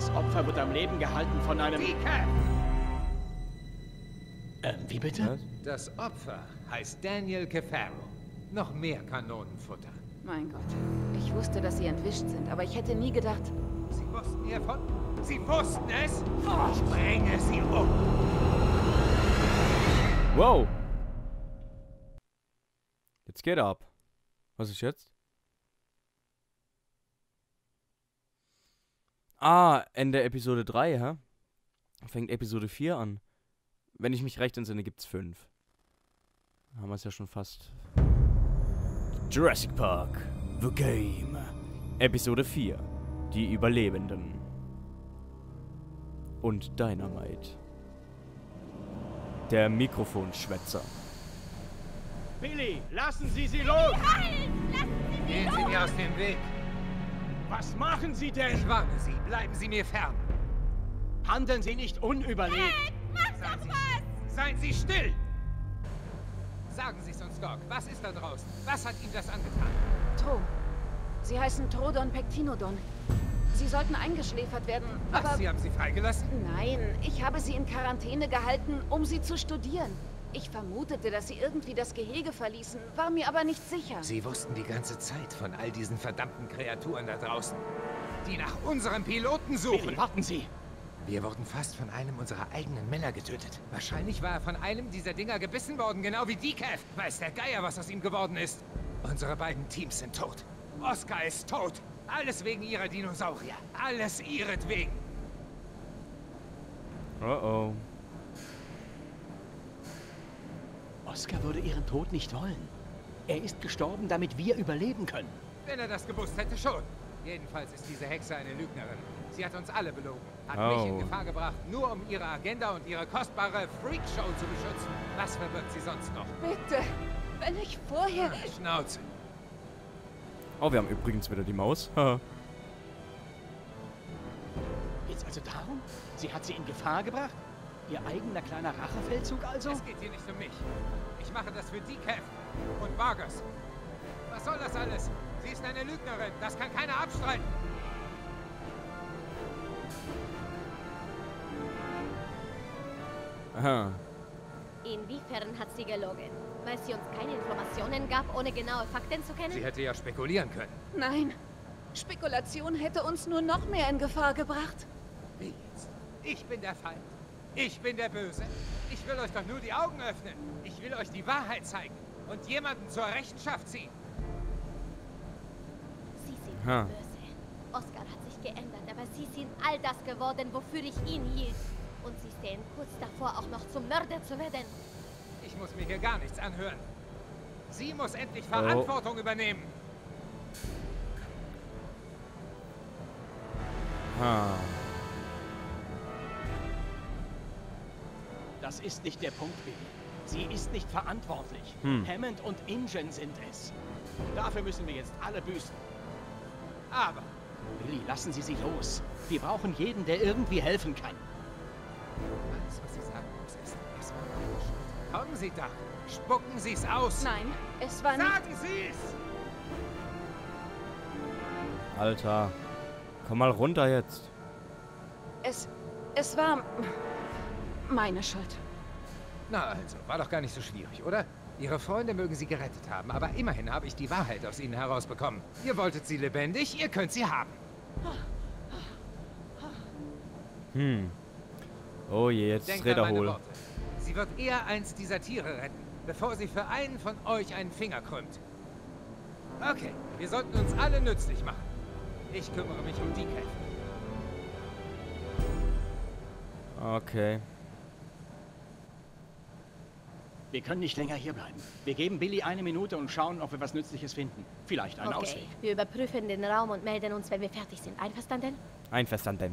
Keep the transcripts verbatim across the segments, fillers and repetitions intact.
Das Opfer wird am Leben gehalten von einem... Decaf! Ähm, wie bitte? Das Opfer heißt Daniel Cafaro. Noch mehr Kanonenfutter. Mein Gott. Ich wusste, dass sie entwischt sind, aber ich hätte nie gedacht... Sie wussten hiervon? Sie wussten es? Ich bringe sie um. Wow. Jetzt geht er ab. Was ist jetzt? Ah, Ende Episode drei, hä? Fängt Episode vier an. Wenn ich mich recht entsinne, gibt's fünf. Da haben wir es ja schon fast. Jurassic Park, The Game. Episode vier. Die Überlebenden. Und Dynamite. Der Mikrofonschwätzer. Billy, lassen Sie sie los! Nein! Lassen Sie sie Gehen Sie mir aus dem Weg. Was machen Sie denn? Ich warne Sie, bleiben Sie mir fern. Handeln Sie nicht unüberlegt. weg! Mach Seien doch Sie, was! seien Sie still! Sagen Sie es uns, Doc. Was ist da draußen? Was hat ihm das angetan? Tro. Sie heißen Trodon Pectinodon. Sie sollten eingeschläfert werden, Was, aber... Sie haben sie freigelassen? Nein, ich habe sie in Quarantäne gehalten, um sie zu studieren. Ich vermutete, dass sie irgendwie das Gehege verließen, war mir aber nicht sicher. Sie wussten die ganze Zeit von all diesen verdammten Kreaturen da draußen, die nach unserem Piloten suchen. Billy, warten Sie! Wir wurden fast von einem unserer eigenen Männer getötet. Wahrscheinlich war er von einem dieser Dinger gebissen worden, genau wie Decaf. Weiß der Geier, was aus ihm geworden ist. Unsere beiden Teams sind tot. Oscar ist tot. Alles wegen ihrer Dinosaurier. Alles ihretwegen. Oh oh. Oscar würde Ihren Tod nicht wollen. Er ist gestorben, damit wir überleben können. Wenn er das gewusst hätte, schon. Jedenfalls ist diese Hexe eine Lügnerin. Sie hat uns alle belogen. Hat Oh. mich in Gefahr gebracht, nur um ihre Agenda und ihre kostbare Freakshow zu beschützen. Was verbirgt sie sonst noch? Bitte, wenn ich vorher... Schnauze. Oh, wir haben übrigens wieder die Maus. Haha. Geht's also darum? Sie hat sie in Gefahr gebracht? Ihr eigener kleiner Rachefeldzug also? Es geht hier nicht um mich. Ich mache das für Decaf und Vargas. Was soll das alles? Sie ist eine Lügnerin. Das kann keiner abstreiten. Aha. Inwiefern hat sie gelogen? Weil sie uns keine Informationen gab, ohne genaue Fakten zu kennen? Sie hätte ja spekulieren können. Nein, Spekulation hätte uns nur noch mehr in Gefahr gebracht. Wie jetzt? Ich bin der Feind. Ich bin der Böse. Ich will euch doch nur die Augen öffnen. Ich will euch die Wahrheit zeigen und jemanden zur Rechenschaft ziehen. Sie sind Ha. böse. Oscar hat sich geändert, aber sie sind all das geworden, wofür ich ihn hielt. Und sie stehen kurz davor, auch noch zum Mörder zu werden. Ich muss mir hier gar nichts anhören. Sie muss endlich Verantwortung Oh. übernehmen. Ha. Das ist nicht der Punkt, Billy. Sie ist nicht verantwortlich. Hm. Hammond und Ingen sind es. Dafür müssen wir jetzt alle büßen. Aber Billy, lassen Sie sie los. Wir brauchen jeden, der irgendwie helfen kann. alles, was Sie sagen muss, ist, es war meine Schuld. Kommen Sie doch. Spucken Sie es aus. Nein, es war nicht... Sagen Sie es! Alter. Komm mal runter jetzt. Es... es war... meine Schuld. Na also, war doch gar nicht so schwierig, oder? Ihre Freunde mögen Sie gerettet haben, aber immerhin habe ich die Wahrheit aus Ihnen herausbekommen. Ihr wolltet sie lebendig, ihr könnt sie haben. Hm. Oh je, jetzt Denkt dreht an er meine hohl. Worte. Sie wird eher eins dieser Tiere retten, bevor sie für einen von euch einen Finger krümmt. Okay, wir sollten uns alle nützlich machen. Ich kümmere mich um Decaf. Okay. Wir können nicht länger hierbleiben. Wir geben Billy eine Minute und schauen, ob wir was Nützliches finden. Vielleicht einen Okay, Ausweg. wir überprüfen den Raum und melden uns, wenn wir fertig sind. Einverstanden? Einverstanden.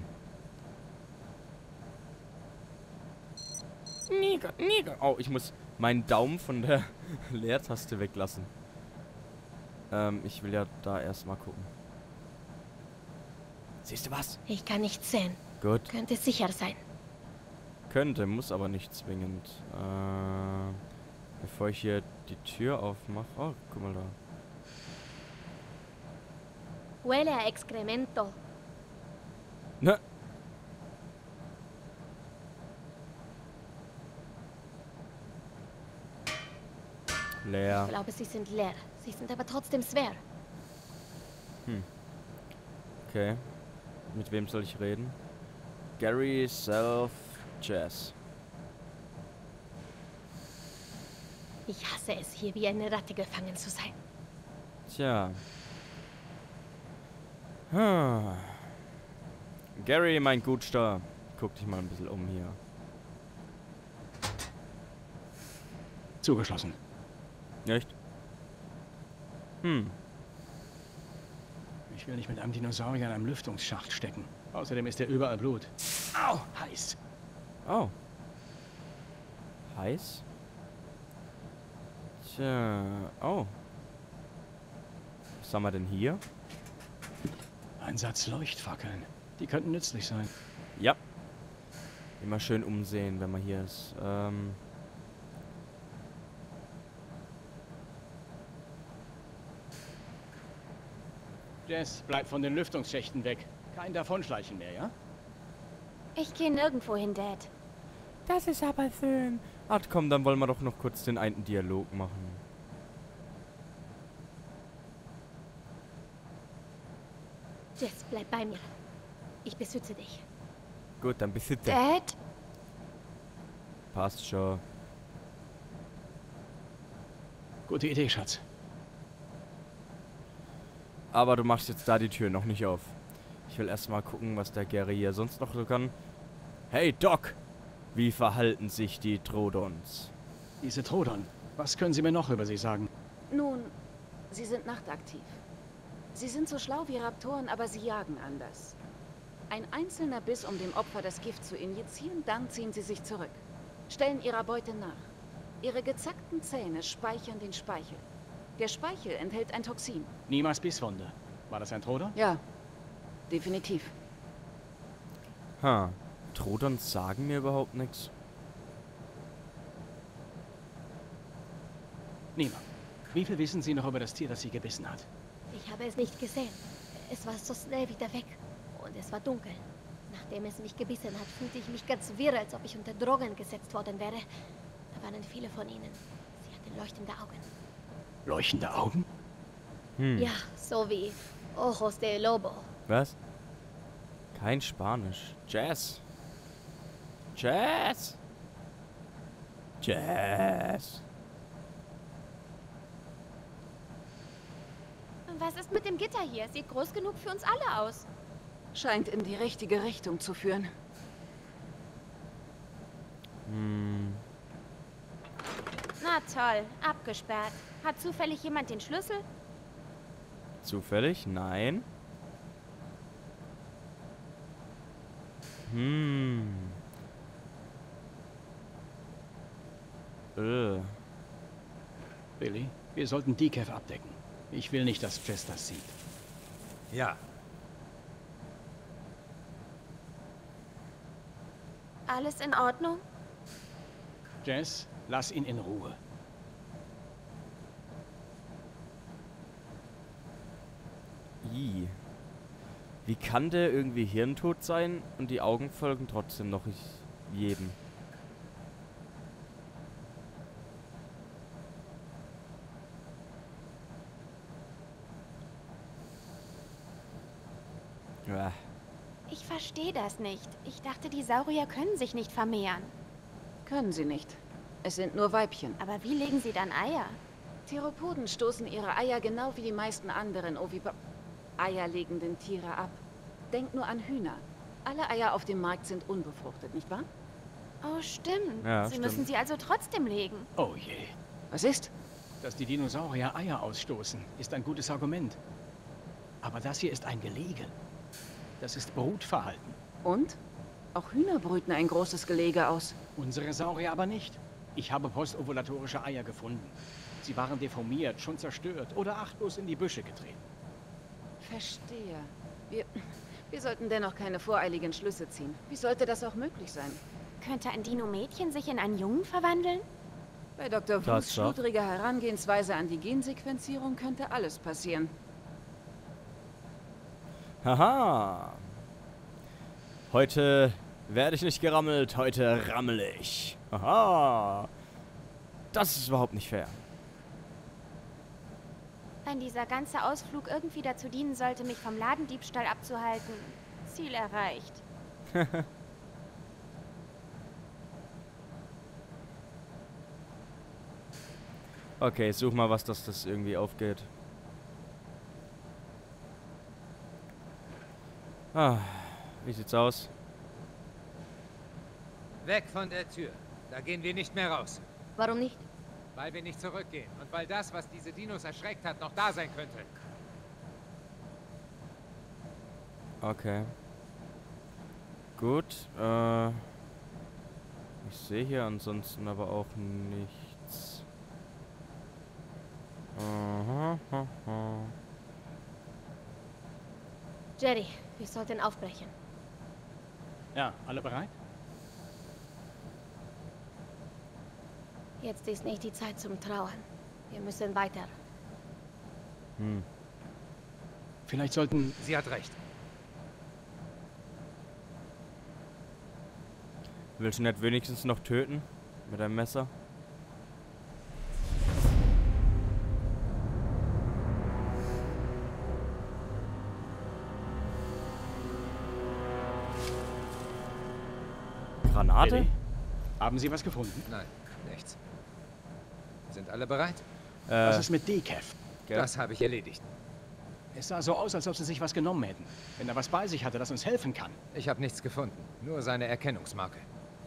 Niger, Niger. Oh, ich muss meinen Daumen von der Leertaste weglassen. Ähm, ich will ja da erstmal gucken. Siehst du was? Ich kann nichts sehen. Gut. Könnte sicher sein. Könnte, muss aber nicht zwingend. Äh, bevor ich hier die Tür aufmache. Oh, guck mal da. Huele a excremento. Ne? Leer. Ich glaube, sie sind leer. Sie sind aber trotzdem schwer. Hm. Okay. Mit wem soll ich reden? Gary, Self, Jazz. Ich hasse es, hier wie eine Ratte gefangen zu sein. Tja. Hm. Gary, mein Gutstar. Guck dich mal ein bisschen um hier. Zugeschlossen. Echt? Hm. Ich will nicht mit einem Dinosaurier in einem Lüftungsschacht stecken. Außerdem ist ja überall Blut. Au, heiß. Oh. Heiß? Tja. Oh. Was haben wir denn hier? Ein Satz Leuchtfackeln. Die könnten nützlich sein. Ja. Immer schön umsehen, wenn man hier ist. Ähm. Jess, bleib von den Lüftungsschächten weg. Kein Davonschleichen mehr, ja? Ich gehe nirgendwo hin, Dad. Das ist aber schön. Ach komm, dann wollen wir doch noch kurz den einen Dialog machen. Jess, bleib bei mir. Ich beschütze dich. Gut, dann besitze. Dad? Passt schon. Gute Idee, Schatz. Aber du machst jetzt da die Tür noch nicht auf. Ich will erstmal gucken, was der Gary hier sonst noch so kann. Hey, Doc! Wie verhalten sich die Troodons? Diese Troodon. Was können Sie mir noch über sie sagen? Nun, sie sind nachtaktiv. Sie sind so schlau wie Raptoren, aber sie jagen anders. Ein einzelner Biss, um dem Opfer das Gift zu injizieren, dann ziehen sie sich zurück. Stellen ihrer Beute nach. Ihre gezackten Zähne speichern den Speichel. Der Speichel enthält ein Toxin. Niemals Bisswunde. War das ein Troodon? Ja, definitiv. Ha. Troodons sagen mir überhaupt nichts. Niemand. Wie viel wissen Sie noch über das Tier, das Sie gebissen hat? Ich habe es nicht gesehen. Es war so schnell wieder weg. Und es war dunkel. Nachdem es mich gebissen hat, fühlte ich mich ganz wirr, als ob ich unter Drogen gesetzt worden wäre. Da waren viele von ihnen. Sie hatten leuchtende Augen. Leuchtende Augen? Hm. Ja, so wie Ojos de Lobo. Was? Kein Spanisch. Jazz. Jazz. Jazz. Was ist mit dem Gitter hier? Sieht groß genug für uns alle aus. Scheint in die richtige Richtung zu führen. Hm. Na toll, abgesperrt. Hat zufällig jemand den Schlüssel? Zufällig? Nein. Hm. Äh. Billy, wir sollten Decaf abdecken. Ich will nicht, dass Jess das sieht. Ja. Alles in Ordnung? Jess, lass ihn in Ruhe. I. Wie kann der irgendwie hirntot sein und die Augen folgen trotzdem noch ich jedem? Ja. Ich verstehe das nicht. Ich dachte, die Saurier können sich nicht vermehren. Können sie nicht. Es sind nur Weibchen. Aber wie legen sie dann Eier? Theropoden stoßen ihre Eier genau wie die meisten anderen Ovipa eierlegenden Tiere ab. Denk nur an Hühner. Alle Eier auf dem Markt sind unbefruchtet, nicht wahr? Oh, stimmt. Ja, sie stimmt. müssen sie also trotzdem legen. Oh je. Was ist? Dass die Dinosaurier Eier ausstoßen, ist ein gutes Argument. Aber das hier ist ein Gelege. Das ist Brutverhalten. Und? Auch Hühner brüten ein großes Gelege aus. Unsere Saurier aber nicht. Ich habe postovulatorische Eier gefunden. Sie waren deformiert, schon zerstört oder achtlos in die Büsche getreten. Verstehe. Wir, wir sollten dennoch keine voreiligen Schlüsse ziehen. Wie sollte das auch möglich sein? Könnte ein Dino-Mädchen sich in einen Jungen verwandeln? Bei Doktor Wus Tatsache. schludriger Herangehensweise an die Gensequenzierung könnte alles passieren. Haha. Heute werde ich nicht gerammelt, heute rammel ich. Haha. Das ist überhaupt nicht fair. Wenn dieser ganze Ausflug irgendwie dazu dienen sollte, mich vom Ladendiebstahl abzuhalten, Ziel erreicht. Okay, such mal was, dass das irgendwie aufgeht. Ah, wie sieht's aus? Weg von der Tür. Da gehen wir nicht mehr raus. Warum nicht? Weil wir nicht zurückgehen und weil das, was diese Dinos erschreckt hat, noch da sein könnte. Okay. Gut, äh... ich sehe hier ansonsten aber auch nichts. Aha, aha. Jerry, wir sollten aufbrechen. Ja, alle bereit? Jetzt ist nicht die Zeit zum Trauern. Wir müssen weiter. Hm. Vielleicht sollten... Sie hat recht. Willst du nicht wenigstens noch töten? Mit einem Messer? Granate? Billy? Haben Sie was gefunden? Nein, nichts. Sind alle bereit? Äh, Was ist mit Dekev? gell? Das habe ich erledigt. Es sah so aus, als ob Sie sich was genommen hätten. Wenn er was bei sich hatte, das uns helfen kann. Ich habe nichts gefunden. Nur seine Erkennungsmarke.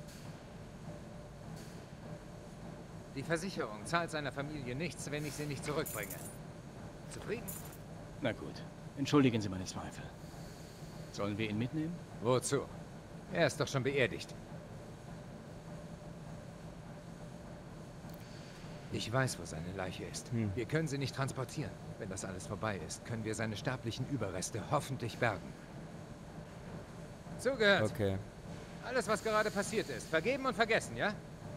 Die Versicherung zahlt seiner Familie nichts, wenn ich sie nicht zurückbringe. Zufrieden? Na gut. Entschuldigen Sie meine Zweifel. Sollen wir ihn mitnehmen? Wozu? Er ist doch schon beerdigt. Ich weiß, wo seine Leiche ist. Hm. Wir können sie nicht transportieren. Wenn das alles vorbei ist, können wir seine sterblichen Überreste hoffentlich bergen. Zugehört. Okay. Alles, was gerade passiert ist, vergeben und vergessen, ja?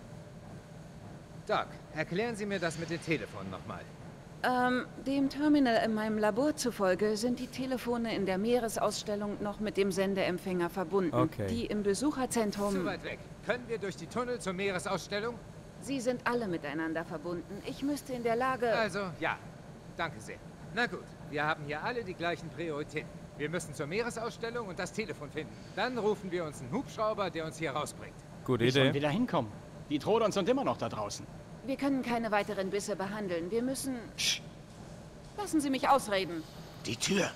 Doc, erklären Sie mir das mit den Telefonen nochmal. Ähm, dem Terminal in meinem Labor zufolge sind die Telefone in der Meeresausstellung noch mit dem Sendeempfänger verbunden. Okay. Die im Zu Besucherzentrum... weit weg. Können wir durch die Tunnel zur Meeresausstellung? Sie sind alle miteinander verbunden. Ich müsste in der Lage... Also, ja. Danke sehr. Na gut, wir haben hier alle die gleichen Prioritäten. Wir müssen zur Meeresausstellung und das Telefon finden. Dann rufen wir uns einen Hubschrauber, der uns hier rausbringt. Gute Wie sollen wir Idee. da hinkommen? Die Trodons sind immer noch da draußen. Wir können keine weiteren Bisse behandeln. Wir müssen... Psst, Lassen Sie mich ausreden. die Tür.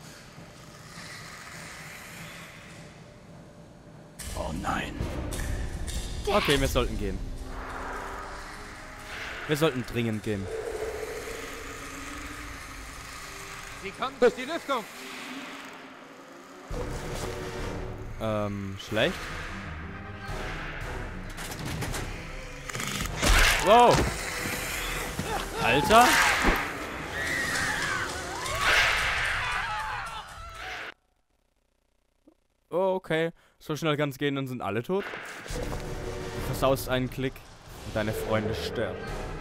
Oh nein. Okay, wir sollten gehen. Wir sollten dringend gehen. Sie kommen durch die Lüftung. Ähm, schlecht. Wow. Alter. Oh, okay. So schnell kann es gehen, dann sind alle tot. Du versaust einen Klick und deine Freunde sterben.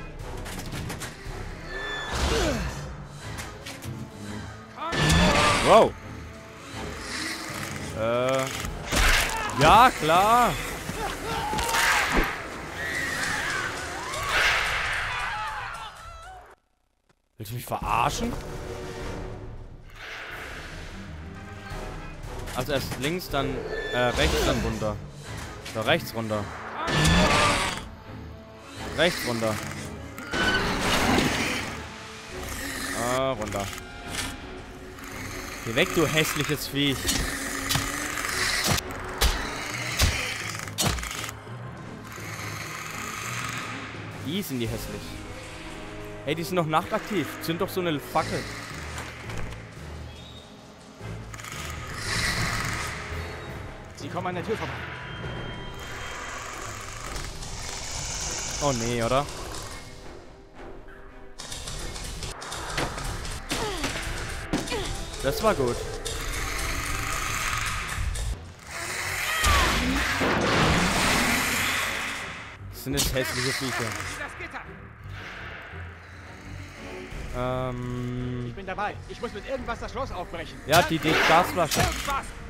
Wow. Äh. Ja, klar. Willst du mich verarschen? Also erst links, dann äh, rechts, dann runter. So, rechts runter. Rechts runter. Ah, runter. Geh weg, du hässliches Viech. Die sind die hässlich. Hey, die sind noch nachtaktiv. Sind doch so eine Fackel. Sie kommen an der Tür vorbei. Oh nee, oder? Das war gut. Das sind jetzt hässliche Viecher. Das Gitter. Ich Ähm. bin dabei. Ich muss mit irgendwas das Schloss aufbrechen. Ja, die, die Gasflasche. Irgendwas.